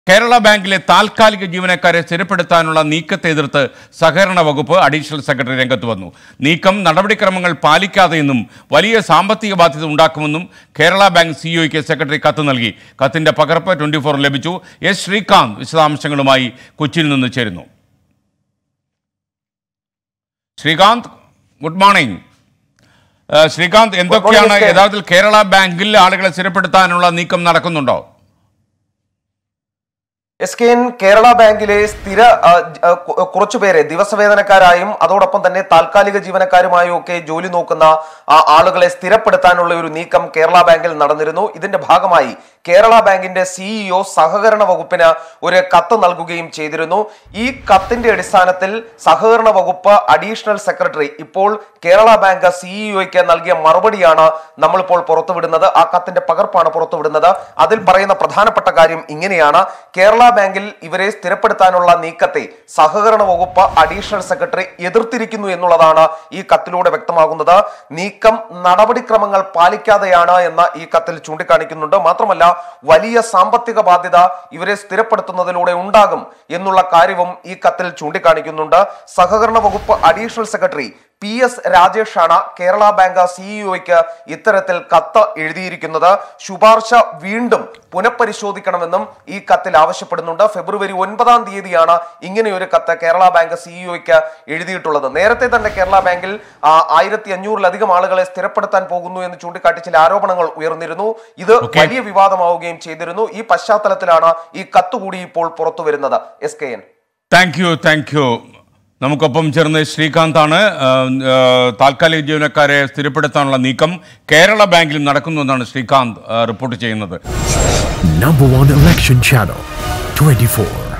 കേരള ബാങ്കിലെ താൽക്കാലിക ജീവനക്കാരെ സ്ഥിരപ്പെടുത്താനുള്ള നീക്കത്തെ എതിർത്ത് സഹകരണ വകുപ്പ് അഡീഷണൽ സെക്രട്ടറി രംഗത്ത് വന്നു. നീക്കം നടപടിക്രമങ്ങൾ പാലിക്കാതെയെന്നും വലിയ സാമ്പത്തിക ബാധ്യത ഉണ്ടാക്കുമെന്നും കേരള ബാങ്ക് സിഇഒയ്ക്ക് സെക്രട്ടറി കത്ത് നൽകി. കത്തിന്റെ പകർപ്പ് 24 ലഭിച്ചു. എസ് ശ്രീകാന്ത് വിശദാംശങ്ങളുമായി കൊച്ചിയിൽ നിന്ന് ചേരുന്നു. Srikanth, good morning. ശ്രീകാന്ത്, എന്തൊക്കെയാണ് യഥാർത്ഥത്തിൽ കേരള ബാങ്കിൽ ആളുകളെ സ്ഥിരപ്പെടുത്താനുള്ള നീക്കം നടക്കുന്നുണ്ടോ? കേരള ബാങ്കിലെ കുറച്ചുപേരെ ദിവസവേതനക്കാരായും അതോടൊപ്പം തന്നെ താൽക്കാലിക ജീവനക്കാരുമായും ഒക്കെ ജോലി നോക്കുന്ന ആളുകളെ സ്ഥിരപ്പെടുത്താനുള്ള ഒരു നീക്കം കേരള ബാങ്കിൽ നടന്നിരുന്നു. ഇതിന്റെ ഭാഗമായി കേരള ബാങ്കിന്റെ സിഇഒ സഹകരണ വകുപ്പിന് ഒരു കത്ത് നൽകുകയും ചെയ്തിരുന്നു. ഈ കത്തിന്റെ അടിസ്ഥാനത്തിൽ സഹകരണ വകുപ്പ് അഡീഷണൽ സെക്രട്ടറി ഇപ്പോൾ കേരള ബാങ്ക് സിഇഒയ്ക്ക് നൽകിയ മറുപടിയാണ് നമ്മളിപ്പോൾ പുറത്തുവിടുന്നത്. ആ കത്തിന്റെ പകർപ്പാണ് പുറത്തുവിടുന്നത്. അതിൽ പറയുന്ന പ്രധാനപ്പെട്ട കാര്യം ഇങ്ങനെയാണ്: കേരള ബാങ്കിൽ ഇവരെ സ്ഥിരപ്പെടുത്താനുള്ള നീക്കത്തെ സഹകരണ വകുപ്പ് അഡീഷണൽ സെക്രട്ടറി എതിർത്തിരിക്കുന്നു എന്നുള്ളതാണ് ഈ കത്തിലൂടെ വ്യക്തമാകുന്നത്. നീക്കം നടപടിക്രമങ്ങൾ പാലിക്കാതെയാണ് എന്ന് ഈ കത്തിൽ ചൂണ്ടിക്കാണിക്കുന്നുണ്ട്. മാത്രമല്ല, വലിയ സാമ്പത്തിക ബാധ്യത ഇവരെ സ്ഥിരപ്പെടുത്തുന്നതിലൂടെ ഉണ്ടാകും എന്നുള്ള കാര്യവും ഈ കത്തിൽ ചൂണ്ടിക്കാണിക്കുന്നുണ്ട്. സഹകരണ വകുപ്പ് അഡീഷണൽ സെക്രട്ടറി PS രാജേഷാണ് കേരള ബാങ്ക് സിഇഒയ്ക്ക് ഇത്തരത്തിൽ കത്ത് എഴുതിയിരിക്കുന്നത്. ശുപാർശ വീണ്ടും പുനഃപരിശോധിക്കണമെന്നും ഈ കത്തിൽ ആവശ്യപ്പെടുന്നുണ്ട്. ഫെബ്രുവരി 9-ാം തീയതിയാണ് ഇങ്ങനെയൊരു കത്ത് കേരള ബാങ്ക് സിഇഒയ്ക്ക് എഴുതിയിട്ടുള്ളത്. നേരത്തെ തന്നെ കേരള ബാങ്കിൽ 1500-ലധികം ആളുകളെ സ്ഥിരപ്പെടുത്താൻ പോകുന്നു എന്ന് ചൂണ്ടിക്കാട്ടി ചില ആരോപണങ്ങൾ ഉയർന്നിരുന്നു. ഇത് വലിയ വിവാദമാവുകയും ചെയ്തിരുന്നു. ഈ പശ്ചാത്തലത്തിലാണ് ഈ കത്ത് കൂടി ഇപ്പോൾ പുറത്തു വരുന്നത്. SKN. Thank you. നമുക്കൊപ്പം ചേർന്ന് ശ്രീകാന്താണ്. താൽക്കാലിക ജീവനക്കാരെ സ്ഥിരപ്പെടുത്താനുള്ള നീക്കം കേരള ബാങ്കിലും നടക്കുന്നുവെന്നാണ് ശ്രീകാന്ത് റിപ്പോർട്ട് ചെയ്യുന്നത്. Number 1 election channel 24.